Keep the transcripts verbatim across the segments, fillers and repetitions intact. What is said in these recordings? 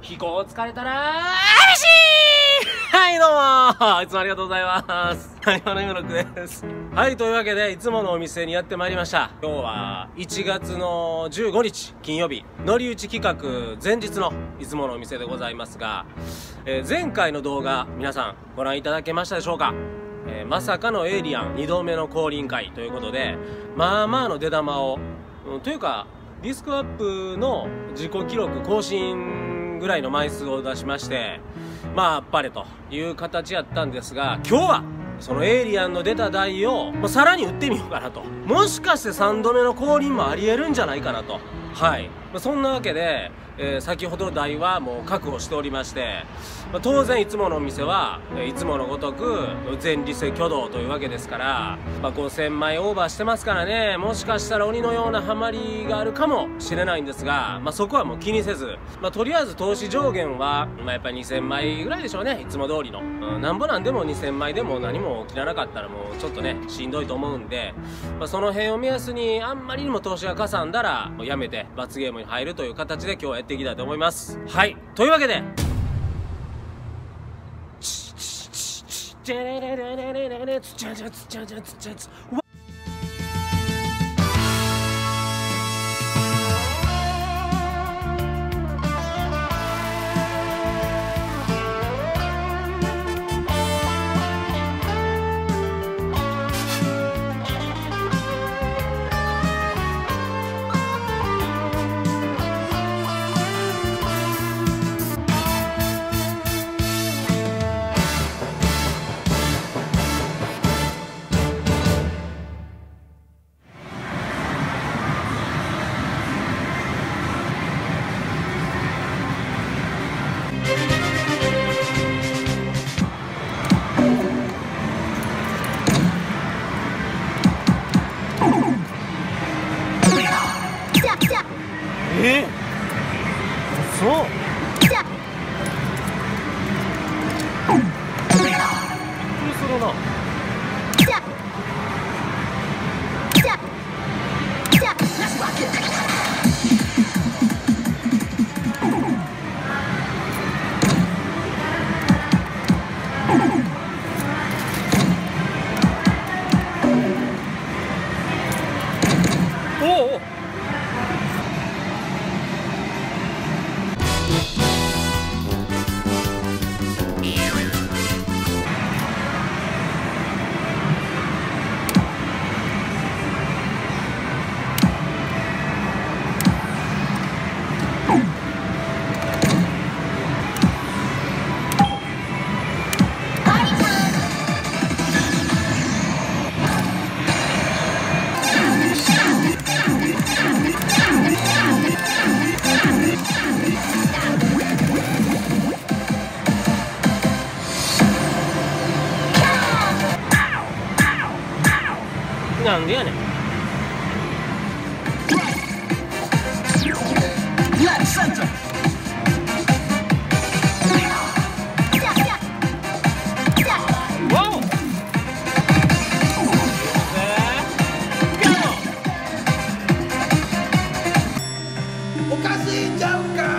飛行疲れたらーしーはいどうもいつもありがとうございます。谷間のゆうろくです。はい、というわけでいつものお店にやってまいりました。今日はいちがつのじゅうごにち金曜日、乗り打ち企画前日のいつものお店でございますが、えー、前回の動画皆さんご覧いただけましたでしょうか。えー、まさかのエイリアンにどめの降臨会ということで、まあまあの出玉を、うん、というかディスクアップの自己記録更新ぐらいの枚数を出しまして、まああっぱれという形やったんですが、今日はそのエイリアンの出た台をもうさらに打ってみようかなと。もしかしてさんどめの降臨もありえるんじゃないかなと。はい、そんなわけで、えー、先ほど台はもう確保しておりまして、まあ、当然いつものお店はいつものごとく全利勢挙動というわけですから、まあ、ごせんまいオーバーしてますからね、もしかしたら鬼のようなハマりがあるかもしれないんですが、まあ、そこはもう気にせず、まあ、とりあえず投資上限は、まあ、やっぱりにせんまいぐらいでしょうね、いつも通りの、うん、なんぼなんでもにせんまいでも何も起きらなかったらもうちょっとねしんどいと思うんで、まあ、その辺を目安にあんまりにも投資がかさんだらもうやめて罰ゲームに入るという形で今日はやっていきたいと思います。はい、というわけでえっそうびっくりするな。おおなんでやねん。 おかしいんちゃうか。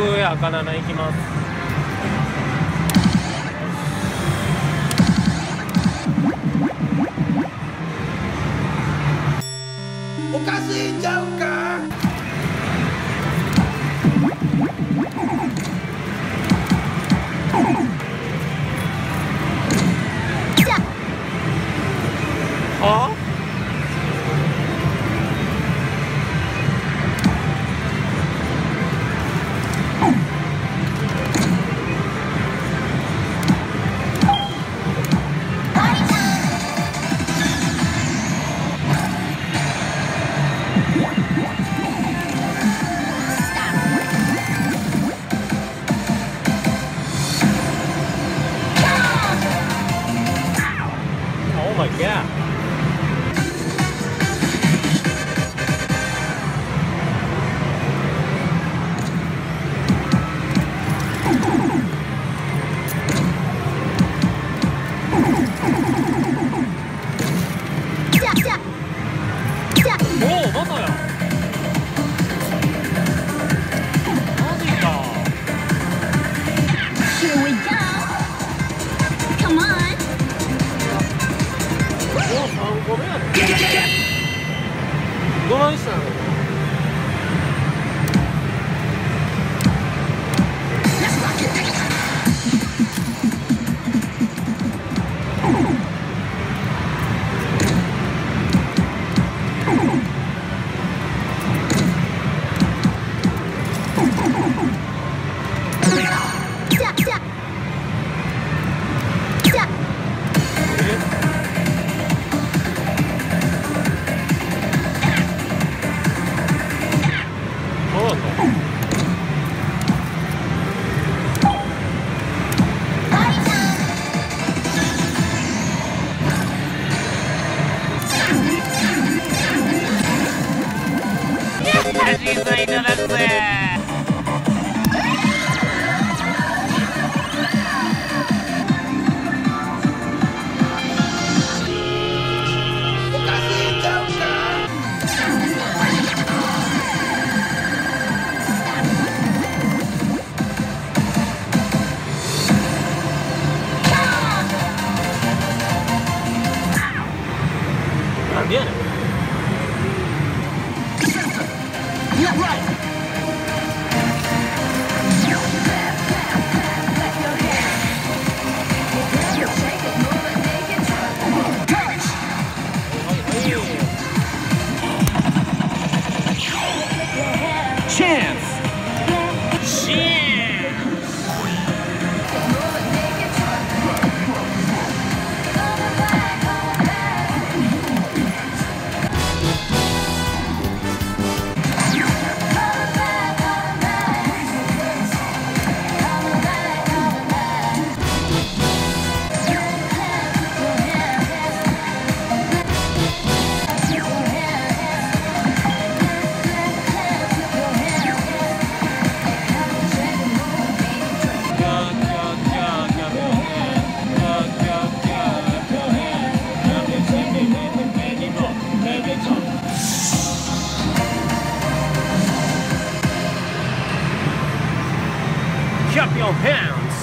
奥へ赤なな行きます。 おかしいんちゃうか。 はあ？Oh my god. Oh, またや。マジか。 Here we go. Come on. もうさんこめやで。どないしたの？ Let's rock it. 審査いただくぜ。 おかしいんちゃうか。 なんでやねん。 Yeah, right. Chance! Chance! キャピオンハンズ。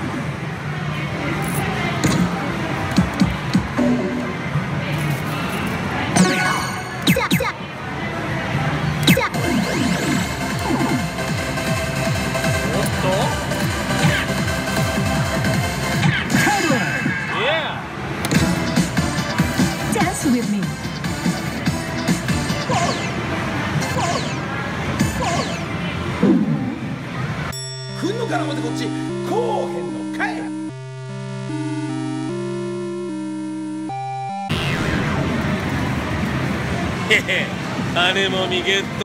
おっと。Yeah. Dance with me. 来んのかな思ってこっちこうへんのかい。 へへ、羽もみゲット。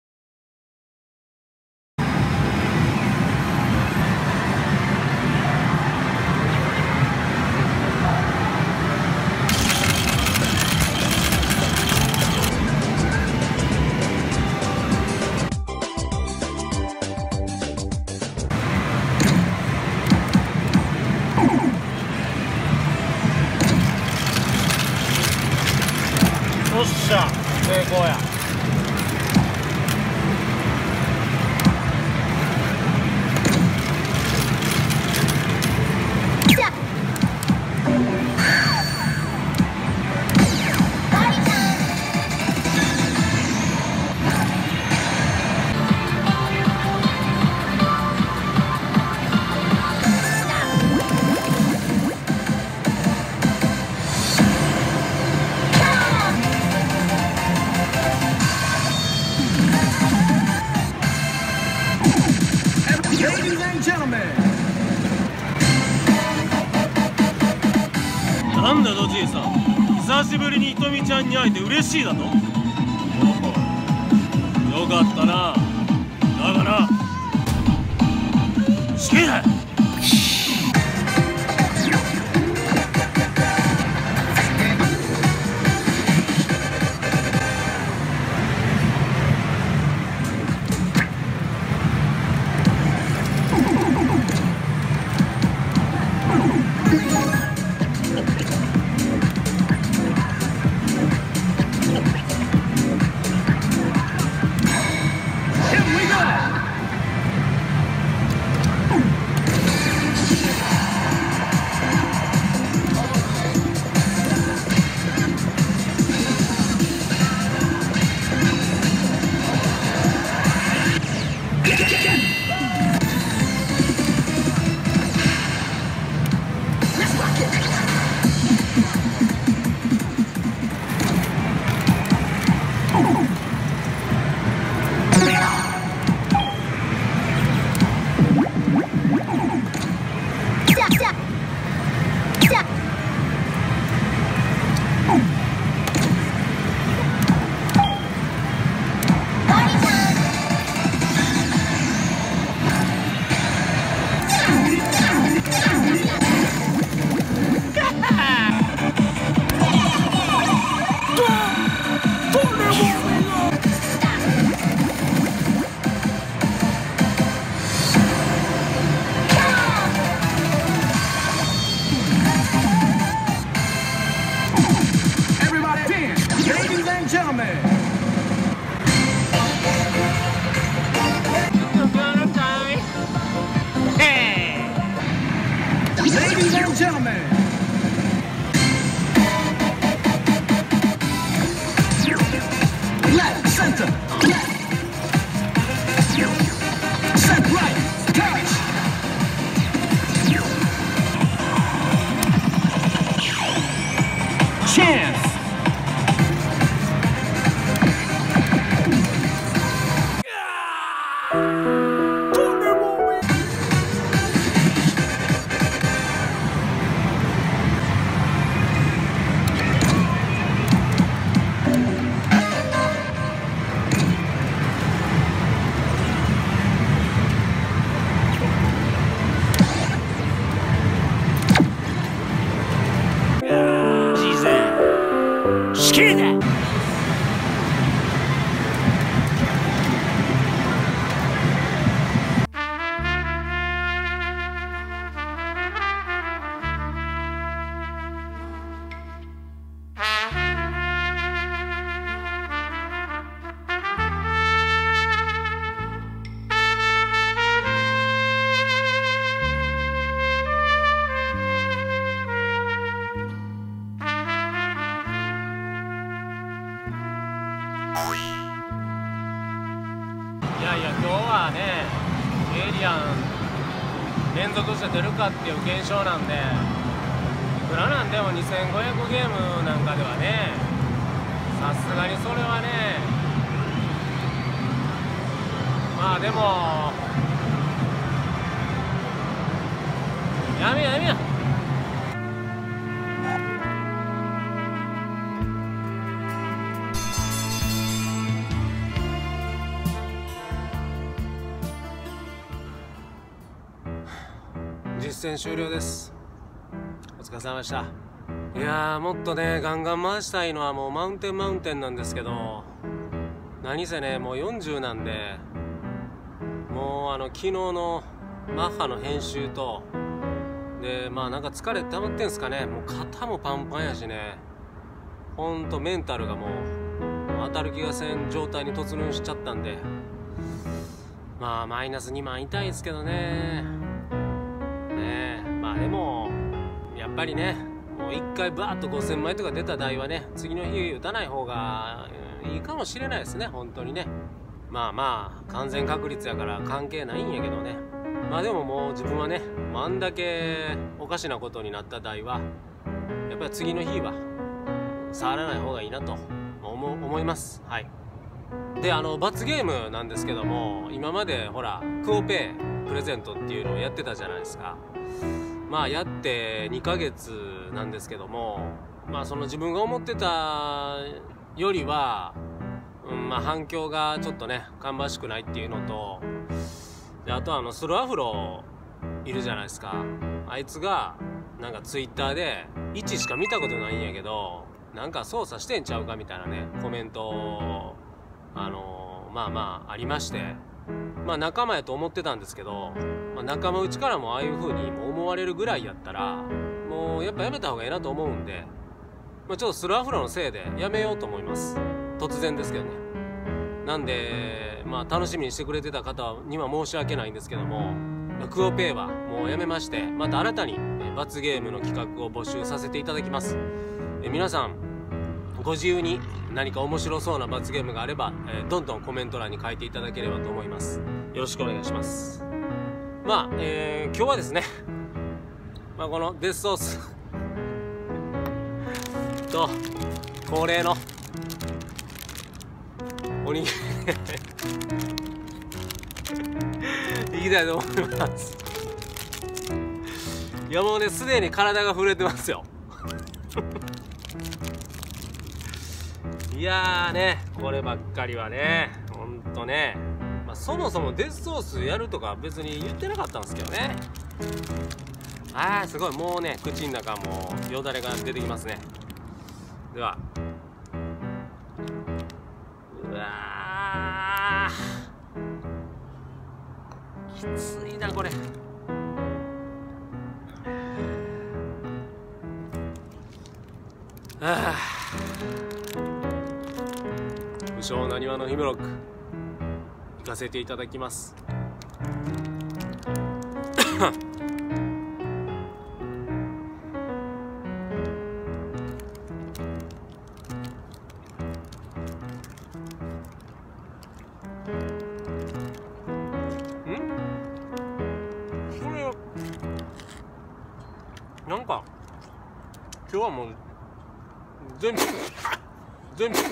よっしゃ、成功や。 なんだドジーさん、久しぶりにひとみちゃんに会えて嬉しいだと。おお、よかったな。だがな、死刑だ。いやいや、今日はね、エイリアン連続して出るかっていう現象なんで、いくらなんでもにせんごひゃくゲームなんかではね、さすがにそれはね、まあでもやめややめや。実戦終了です。お疲れ様でした。いやー、もっとねガンガン回したいのはもうマウンテンマウンテンなんですけど、何せねもうよんじゅうなんで、もうあの昨日のマッハの編集とで、まあなんか疲れ溜まってんすかね、もう肩もパンパンやしね、ほんとメンタルがもう当たる気がせん状態に突入しちゃったんで、まあマイナスにまん痛いですけどね。ねえ、まあでもやっぱりね、もう一回バーッとごせんまいとか出た台はね、次の日打たない方がいいかもしれないですね、本当にね。まあまあ完全確率やから関係ないんやけどね。まあでももう自分はね、あんだけおかしなことになった台はやっぱり次の日は触らない方がいいなと思思います。はい。で、あの罰ゲームなんですけども、今までほらクオペイプレゼントっていうのをやってたじゃないですか。 まあやってにかげつなんですけども、まあその自分が思ってたよりは、うん、まあ反響がちょっとね芳しくないっていうのと、であとはあのスロアフロいるじゃないですか。あいつがなんかツイッターでいちしか見たことないんやけど、なんか操作してんちゃうかみたいなねコメントをあのー、まあまあありまして、まあ仲間やと思ってたんですけど、まあ、仲間内からもああいう風に思われるぐらいやったらもうやっぱやめた方がいいなと思うんで、まあ、ちょっとスロアフロのせいでやめようと思います。突然ですけどね。なんでまあ楽しみにしてくれてた方には申し訳ないんですけども、クオペイはもうやめまして、また新たに罰ゲームの企画を募集させていただきます。え皆さんご自由に何か面白そうな罰ゲームがあれば、えー、どんどんコメント欄に書いていただければと思います。よろしくお願いします。まあ、えー、今日はですね、まあ、このデスソースと恒例のおにぎりいきたいと思います。いやもうね、すでに体が震えてますよいやーね、こればっかりはね、ほんとね、まあ、そもそもデスソースやるとか別に言ってなかったんですけどね。あーすごい、もうね口の中もうよだれが出てきますね。では、うわーきついなこれ。あー武将なにわのヒムロック行かせていただきますんこれなんか今日はもう全部全部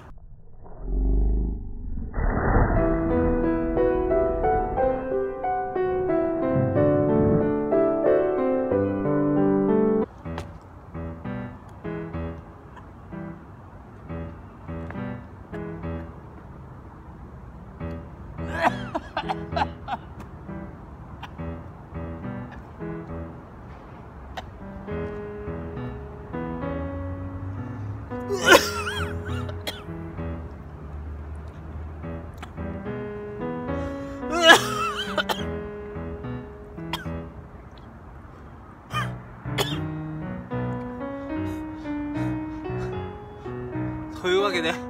というわけで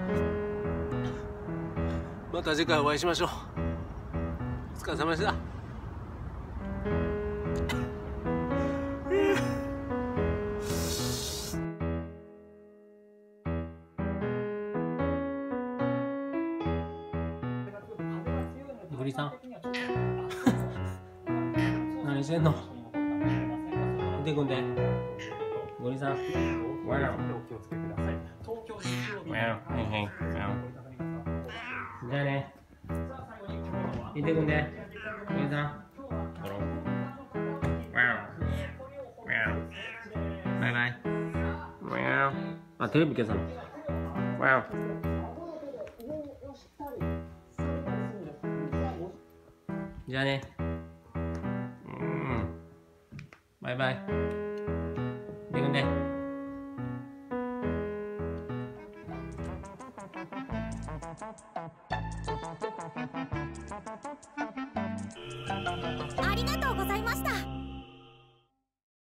また次回お会いしましょう。お疲れ様でした。グリさん何してんの？出てくんで。グリさんわらお気をつけください。東京日曜日はいはいじゃあね。行ってくんで。グリさんバイバイ。あ、テレビ消さの。じゃあね。うん。バイバイ。行くんで。 ありがとうございました。